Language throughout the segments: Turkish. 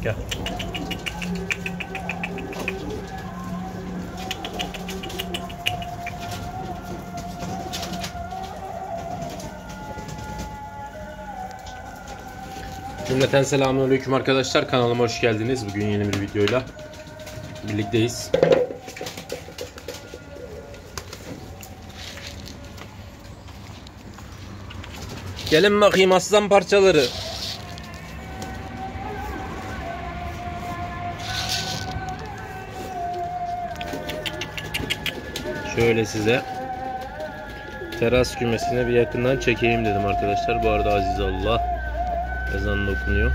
Gel. Cümleten selamünaleyküm arkadaşlar. Kanalıma hoş geldiniz. Bugün yeni bir videoyla birlikteyiz. Gelin bakayım aslan parçaları. Şöyle size teras kümesine bir yakından çekeyim dedim arkadaşlar. Bu arada aziz Allah ezan okunuyor.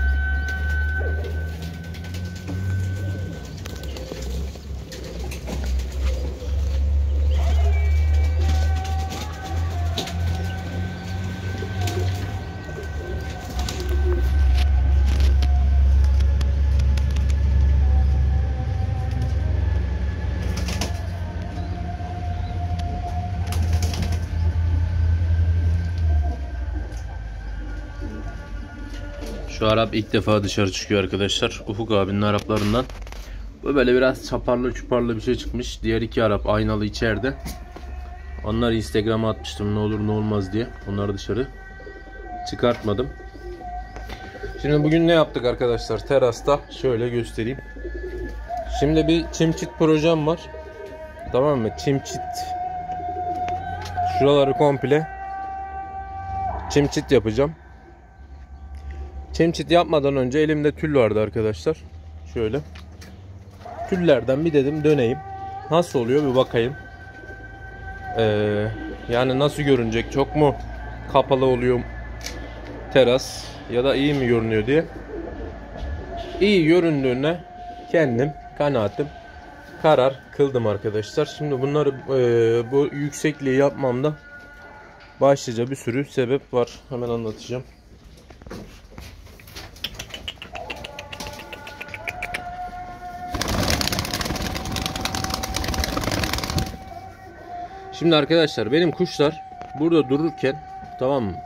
Şu Arap ilk defa dışarı çıkıyor arkadaşlar. Ufuk abinin Araplarından. Bu böyle biraz çaparlı çuparlı bir şey çıkmış. Diğer iki Arap aynalı içeride. Onları Instagram'a atmıştım ne olur ne olmaz diye. Onları dışarı çıkartmadım. Şimdi bugün ne yaptık arkadaşlar? Terasta şöyle göstereyim. Şimdi bir çim-çit projem var. Tamam mı? Çim-çit. Şuraları komple çim-çit yapacağım. Çim-çit yapmadan önce elimde tül vardı arkadaşlar. Şöyle. Tüllerden bir dedim döneyim. Nasıl oluyor bir bakayım. Yani nasıl görünecek? Çok mu kapalı oluyor teras? Ya da iyi mi görünüyor diye. İyi göründüğüne kendim kanaatim karar kıldım arkadaşlar. Şimdi bunları bu yüksekliği yapmamda başlıca bir sürü sebep var. Hemen anlatacağım. Şimdi arkadaşlar benim kuşlar burada dururken tamam mı?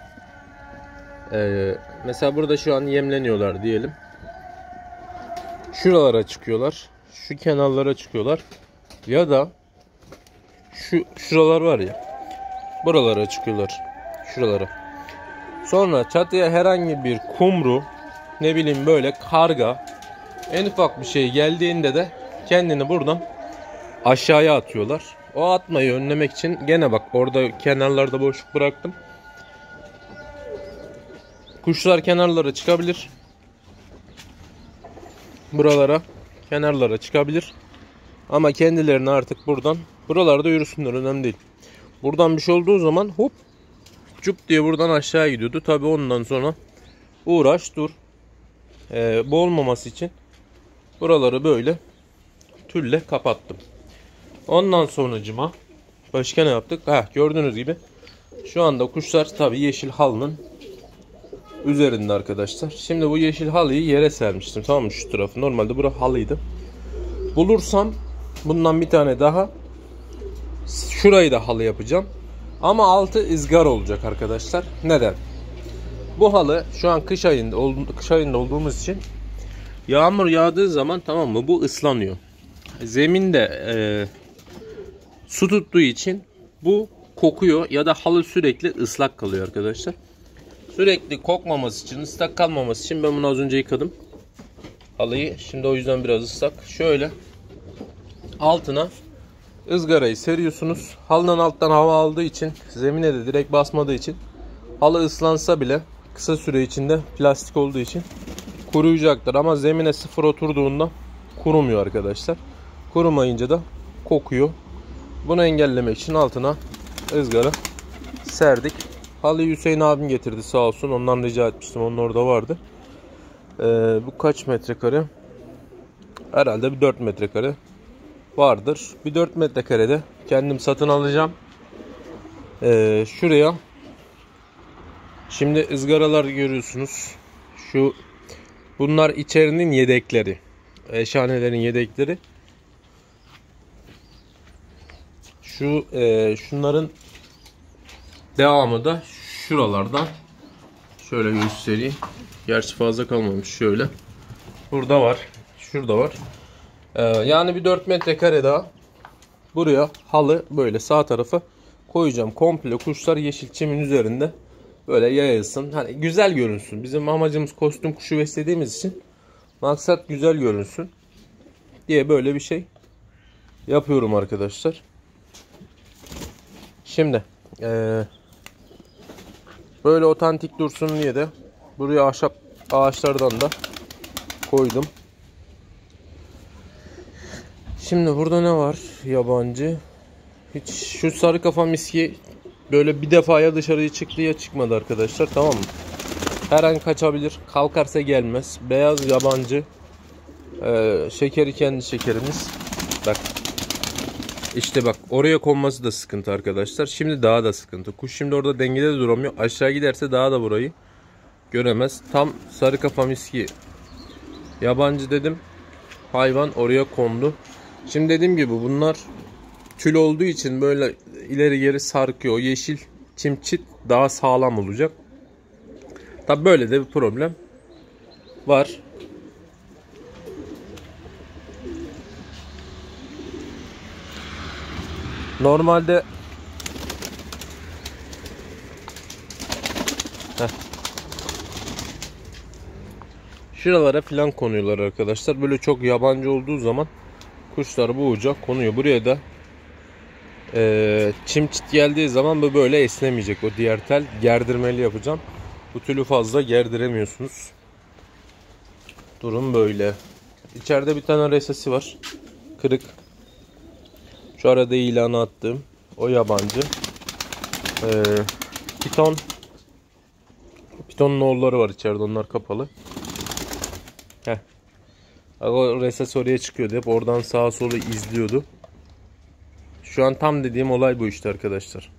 Mesela burada şu an yemleniyorlar diyelim. Şuralara çıkıyorlar. Şu kenarlara çıkıyorlar. Ya da şuralar var ya. Buralara çıkıyorlar. Şuralara. Sonra çatıya herhangi bir kumru, ne bileyim böyle karga, en ufak bir şey geldiğinde de kendini buradan aşağıya atıyorlar. O atmayı önlemek için gene bak orada kenarlarda boşluk bıraktım. Kuşlar kenarlara çıkabilir. Buralara, kenarlara çıkabilir. Ama kendilerini artık buralarda yürüsünler, önemli değil. Buradan bir şey olduğu zaman hop cup diye buradan aşağı gidiyordu. Tabi ondan sonra uğraş dur. Bu olmaması için buraları böyle tülle kapattım. Ondan sonracıma başka ne yaptık? Gördüğünüz gibi şu anda kuşlar tabi yeşil halının üzerinde arkadaşlar. Şimdi bu yeşil halıyı yere sermiştim. Tamam mı? Şu tarafı. Normalde bura halıydı. Bulursam bundan bir tane daha şurayı da halı yapacağım. Ama altı ızgara olacak arkadaşlar. Neden? Bu halı şu an kış ayında olduğumuz için yağmur yağdığı zaman tamam mı? Bu ıslanıyor. Zeminde su tuttuğu için bu kokuyor ya da halı sürekli ıslak kalıyor arkadaşlar. Sürekli kokmaması için, ıslak kalmaması için ben bunu az önce yıkadım. Halıyı. Şimdi o yüzden biraz ıslak. Şöyle altına ızgarayı seriyorsunuz. Halının alttan hava aldığı için, zemine de direkt basmadığı için halı ıslansa bile kısa süre içinde plastik olduğu için kuruyacaktır. Ama zemine sıfır oturduğunda kurumuyor arkadaşlar. Kurumayınca da kokuyor. Bunu engellemek için altına ızgara serdik. Halıyı Hüseyin abim getirdi sağ olsun. Ondan rica etmiştim. Onun orada vardı. Bu kaç metrekare? Herhalde bir 4 metrekare vardır. Bir 4 metrekarede kendim satın alacağım. Şuraya şimdi ızgaralar görüyorsunuz. Bunlar içerinin yedekleri. Eşhanelerin yedekleri. Şunların devamı da şuralardan. Şöyle göstereyim. Gerçi fazla kalmamış şöyle. Burada var. Şurada var. Yani bir 4 metrekare daha buraya halı böyle sağ tarafa koyacağım. Komple kuşlar yeşil çimin üzerinde böyle yayılsın. Hani güzel görünsün. Bizim amacımız kostüm kuşu beslediğimiz için maksat güzel görünsün diye böyle bir şey yapıyorum arkadaşlar. Şimdi böyle otantik dursun diye de buraya ahşap ağaçlardan da koydum. Şimdi burada ne var yabancı? Hiç şu sarı kafa miski böyle bir defa ya dışarıya çıktı ya çıkmadı arkadaşlar, tamam mı? Her an kaçabilir. Kalkarsa gelmez. Beyaz yabancı. Şekeri kendi şekerimiz. Bak. İşte bak, oraya konması da sıkıntı arkadaşlar. Şimdi daha da sıkıntı. Kuş şimdi orada dengede de duramıyor. Aşağı giderse daha da burayı göremez. Tam sarı kafa miski yabancı dedim. Hayvan oraya kondu. Şimdi dediğim gibi bunlar tül olduğu için böyle ileri geri sarkıyor. O yeşil çimçit daha sağlam olacak. Tabi böyle de bir problem var. Normalde şuralara falan konuyorlar arkadaşlar. Böyle çok yabancı olduğu zaman kuşlar boğacak, konuyor. Buraya da çimçit geldiği zaman bu böyle esnemeyecek. O diğer tel gerdirmeli yapacağım. Bu tülü fazla gerdiremiyorsunuz. Durum böyle. İçeride bir tane resesi var. Kırık. Şu arada ilanı attığım o yabancı. Piton. Piton'un oğulları var içeride, onlar kapalı. Heh. O reses oraya çıkıyordu. Hep oradan sağa sola izliyordu. Şu an tam dediğim olay bu işte arkadaşlar.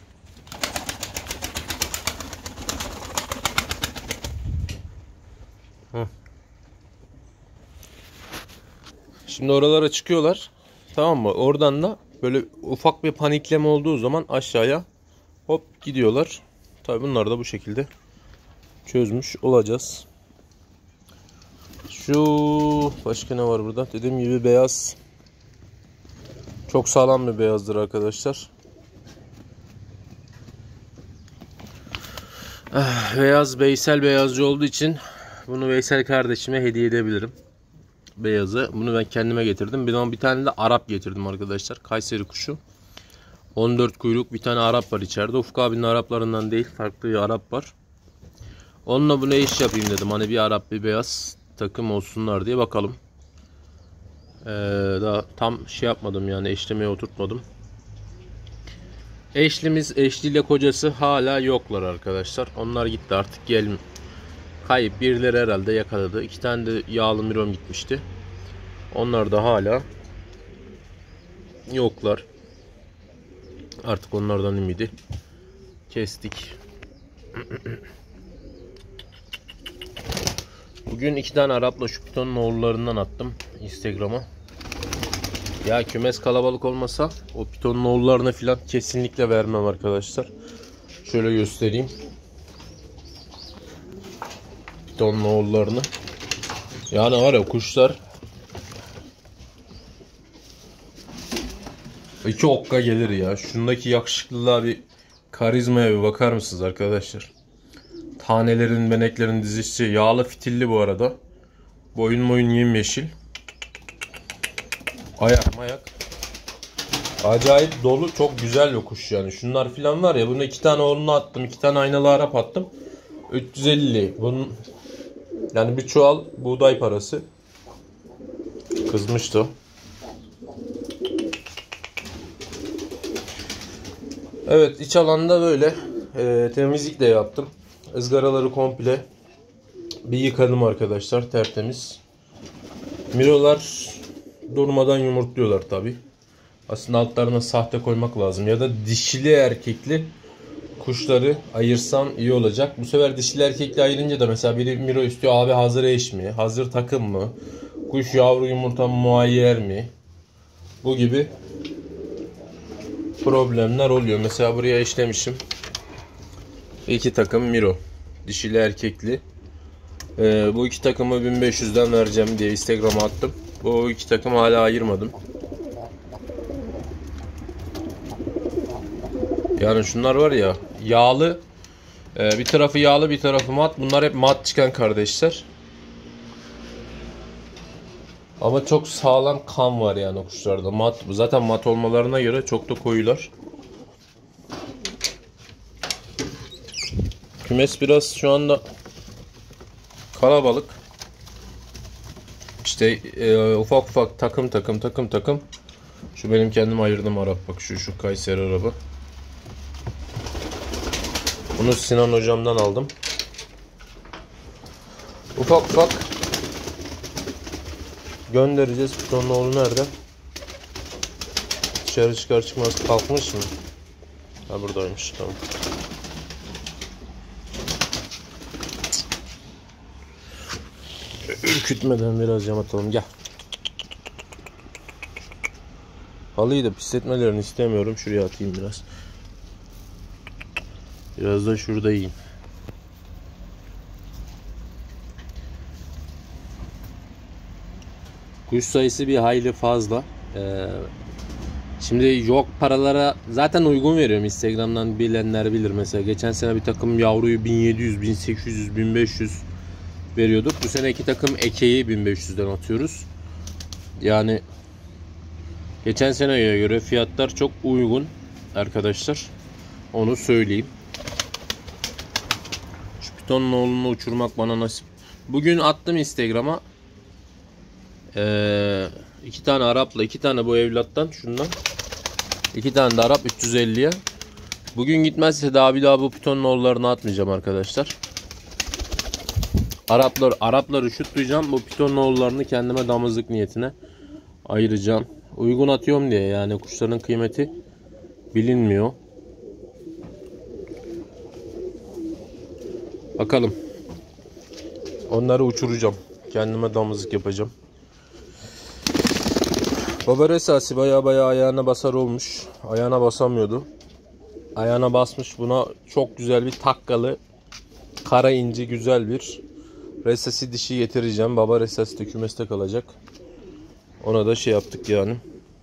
Şimdi oralara çıkıyorlar. Tamam mı? Oradan da böyle ufak bir panikleme olduğu zaman aşağıya hop gidiyorlar. Tabi bunlar da bu şekilde çözmüş olacağız. Şu başka ne var burada? Dediğim gibi beyaz. Çok sağlam bir beyazdır arkadaşlar. Beyaz Veysel beyazcı olduğu için bunu Veysel kardeşime hediye edebilirim. Beyazı. Bunu ben kendime getirdim. Bir tane de Arap getirdim arkadaşlar. Kayseri kuşu. 14 kuyruk bir tane Arap var içeride. Ufuk abinin Araplarından değil. Farklı bir Arap var. Onunla bunu eş yapayım dedim. Hani bir Arap bir beyaz takım olsunlar diye, bakalım. Daha tam şey yapmadım yani, eşlemeye oturtmadım. Eşliyle kocası hala yoklar arkadaşlar. Onlar gitti artık, kayıp, birileri herhalde yakaladı. 2 tane de yağlı mirom gitmişti. Onlar da hala yoklar. Artık onlardan ümidi kestik. Bugün 2 tane Arap'la şu pitonun oğullarından attım Instagram'a. Ya kümes kalabalık olmasa o pitonun oğullarına filan kesinlikle vermem arkadaşlar. Şöyle göstereyim. Pitonun oğullarını. Yani var ya, kuşlar 2 okka gelir ya. Şundaki yakışıklılığa, bir karizmaya bir bakar mısınız arkadaşlar? Tanelerin, beneklerin dizisi yağlı fitilli bu arada. Boyun yemyeşil. Ayak mayak. Acayip dolu, çok güzel bir kuş yani. Şunlar filan var ya, bunu 2 tane oğlunu attım. 2 tane aynalı Arap attım. 350. Bunun yani bir çuval buğday parası. Kızmıştı o. Evet, iç alanda böyle temizlik de yaptım. Izgaraları komple bir yıkadım arkadaşlar, tertemiz. Mirolar durmadan yumurtluyorlar tabi. Aslında altlarına sahte koymak lazım ya da dişili erkekli kuşları ayırsam iyi olacak. Bu sefer dişili erkekli ayırınca da mesela biri miro istiyor, abi hazır eş mi, hazır takım mı, kuş yavru yumurta muayyer mi, bu gibi problemler oluyor. Mesela buraya eşlemişim 2 takım miro, dişili erkekli. Bu iki takımı 1500'den vereceğim diye Instagram'a attım. Bu iki takım hala ayırmadım. Yani şunlar var ya, yağlı. Bir tarafı yağlı, bir tarafı mat. Bunlar hep mat çıkan kardeşler. Ama çok sağlam kan var yani o kuşlarda. Mat, zaten mat olmalarına göre çok da koyular. Kümes biraz şu anda kalabalık. İşte ufak ufak takım. Şu benim kendim ayırdığım Arap, bak şu Kayseri araba. Bunu Sinan hocamdan aldım. Ufak göndereceğiz. Pitonun oğlu nerede? Dışarı çıkar çıkmaz kalkmış mı? Ha, buradaymış, tamam. Ürkütmeden biraz yam atalım, gel. Halıyı da pisletmelerini istemiyorum. Şuraya atayım biraz. Biraz da şurada yiyeyim. Kuş sayısı bir hayli fazla. Şimdi yok paralara zaten uygun veriyorum. Instagram'dan bilenler bilir. Mesela geçen sene bir takım yavruyu 1700, 1800, 1500 veriyorduk. Bu sene iki takım ekeği 1500'den atıyoruz. Yani geçen seneye göre fiyatlar çok uygun arkadaşlar. Onu söyleyeyim. Şu pitonun oğlunu uçurmak bana nasip. Bugün attım Instagram'a. İki tane Arap'la, iki tane bu evlattan, şundan. İki tane de Arap 350'ye. Bugün gitmezse daha bir daha bu pitonun oğullarını atmayacağım arkadaşlar. Arapları şutlayacağım. Bu pitonun oğullarını kendime damızlık niyetine ayıracağım. Uygun atıyorum diye, yani kuşların kıymeti bilinmiyor. Bakalım. Onları uçuracağım. Kendime damızlık yapacağım. Baba resası baya ayağına basar olmuş. Ayağına basamıyordu. Ayağına basmış. Buna çok güzel bir takkalı, kara inci güzel bir resasi dişi getireceğim. Baba resası da kümeste kalacak. Ona da şey yaptık yani.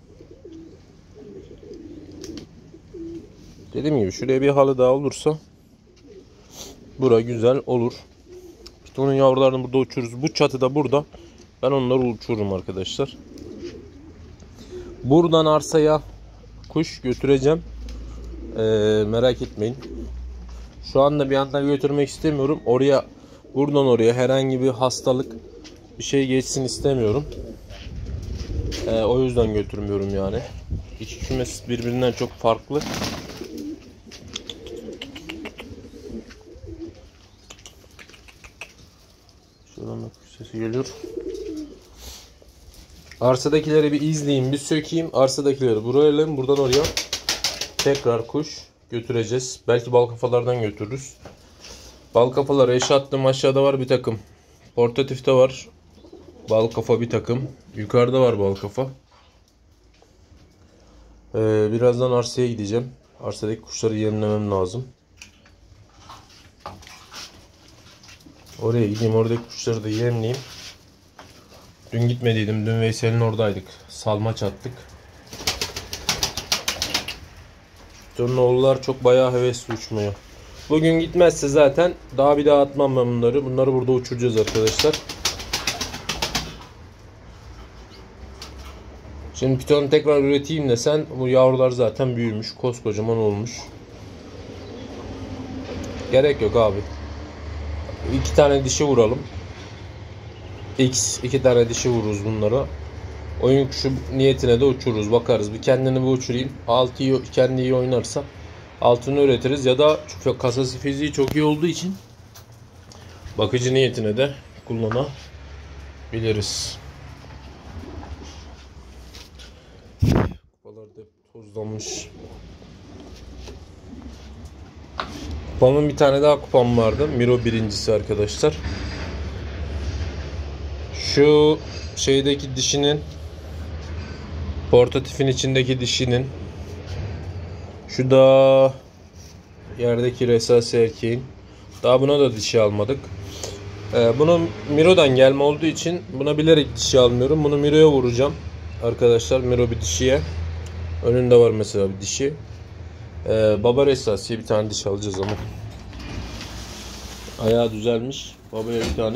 Dediğim gibi şuraya bir halı daha olursa bura güzel olur. Pitonun yavrularını burada uçururuz. Bu çatıda burada. Ben onları uçururum arkadaşlar. Buradan arsaya kuş götüreceğim. Merak etmeyin. Şu anda bir anda götürmek istemiyorum. Buradan oraya herhangi bir hastalık bir şey geçsin istemiyorum. O yüzden götürmüyorum yani. İki kümes birbirinden çok farklı. Şuradan da kuş sesi geliyor. Arsadakileri bir izleyeyim, bir sökeyim. Arsadakileri buraya alalım, buradan oraya tekrar kuş götüreceğiz. Belki bal kafalardan götürürüz. Bal kafaları eşe attım. Aşağıda var bir takım. Portatifte var bal kafa bir takım. Yukarıda var bal kafa. Birazdan arsaya gideceğim. Arsadaki kuşları yemlemem lazım. Oraya gideyim, oradaki kuşları da yemleyeyim. Dün gitmediydim. Dün Veysel'in oradaydık. Salmaç attık. Oğullar çok bayağı hevesli uçmuyor. Bugün gitmezse zaten daha bir daha atmam ben bunları. Bunları burada uçuracağız arkadaşlar. Şimdi pitonu tekrar üreteyim desen, bu yavrular zaten büyümüş. Koskocaman olmuş. Gerek yok abi. İki tane dişi vuralım. İki tane dişi vururuz bunlara. Oyun kuşu niyetine de uçururuz. Bakarız. Bir kendini bir uçurayım. Kendi iyi oynarsa altını üretiriz. Ya da çünkü kasası fiziği çok iyi olduğu için bakıcı niyetine de kullanabiliriz. Kupalar da tozlanmış. Kupamın bir tane daha kupam vardı. Miro birincisi arkadaşlar. Şu şeydeki dişinin, portatifin içindeki dişinin, şu da yerdeki resasi erkeğin. Daha buna da dişi almadık. Bunun Miro'dan gelme olduğu için buna bilerek dişi almıyorum. Bunu Miro'ya vuracağım. Arkadaşlar Miro bir dişiye. Önünde var mesela bir dişi. Baba Resasi'ye bir tane dişi alacağız ama. Ayağı düzelmiş. Babaya bir tane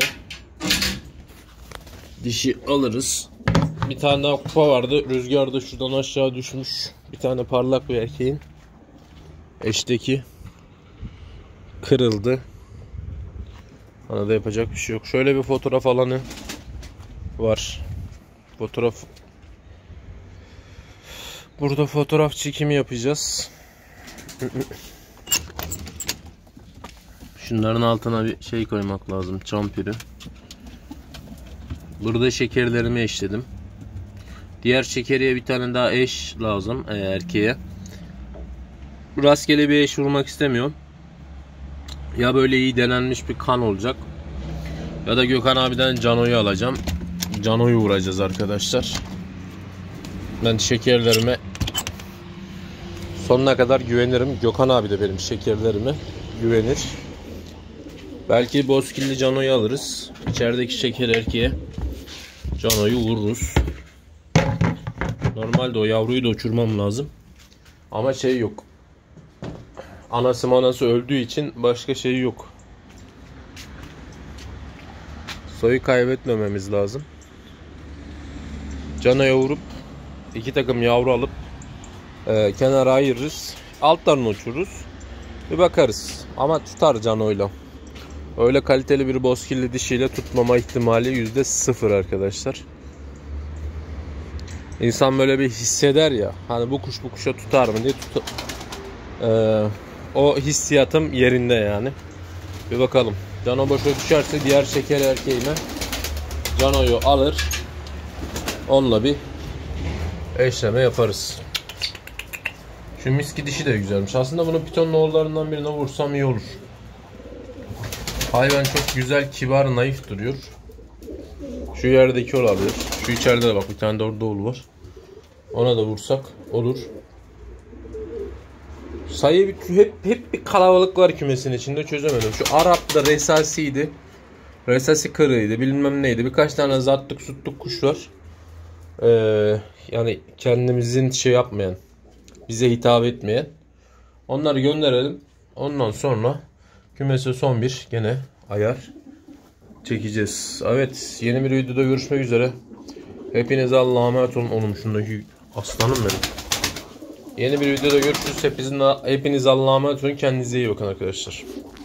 dişi alırız. Bir tane daha kupa vardı. Rüzgarda şuradan aşağı düşmüş. Bir tane parlak bir erkeğin eşteki kırıldı. Bana da yapacak bir şey yok. Şöyle bir fotoğraf alanı var. Burada fotoğraf çekimi yapacağız. Şunların altına bir şey koymak lazım. Çampiri. Burada şekerlerimi eşledim. Diğer şekeriye bir tane daha eş lazım erkeğe. Rastgele bir eş vurmak istemiyorum. Ya böyle iyi denenmiş bir kan olacak. Ya da Gökhan abiden Cano'yu alacağım. Cano'yu vuracağız arkadaşlar. Ben şekerlerime sonuna kadar güvenirim. Gökhan abi de benim şekerlerime güvenir. Belki bozkilli Cano'yu alırız. İçerideki şeker erkeğe Cano'yu vururuz. Normalde o yavruyu da uçurmam lazım. Ama şey yok. Anası öldüğü için başka şey yok. Soyu kaybetmememiz lazım. Cano'ya vurup 2 takım yavru alıp kenara ayırırız. Altlarını uçururuz. Bir bakarız. Ama tutar Cano'yla. Öyle kaliteli bir bozkirli dişiyle tutmama ihtimali %0 arkadaşlar. İnsan böyle bir hisseder ya. Hani bu kuş bu kuşa tutar mı diye o hissiyatım yerinde yani. Bir bakalım. Cano boşa düşerse diğer şeker erkeğime Cano'yu alır. Onunla bir eşleme yaparız. Şu miski dişi de güzelmiş. Aslında bunu pitonun oğullarından birine vursam iyi olur. Hayvan çok güzel, kibar, naif duruyor. Şu yerdeki olabilir. Şu içeride de bak bir tane de orada oğlu var. Ona da vursak olur. Sayı hep bir kalabalık var kümesin içinde, çözemedim. Şu Arap'ta Resasi'ydi. Resasi kırığıydı, bilmem neydi. Birkaç tane zattık suttuk kuş var. Yani kendimizin şey yapmayan, bize hitap etmeyen. Onları gönderelim. Ondan sonra kümese son bir gene ayar çekeceğiz. Evet, yeni bir videoda görüşmek üzere. Hepinize Allah'a emanet olun. Oğlum şundaki aslanım benim. Yeni bir videoda görüşürüz. Hepiniz Allah'a emanet olun. Kendinize iyi bakın arkadaşlar.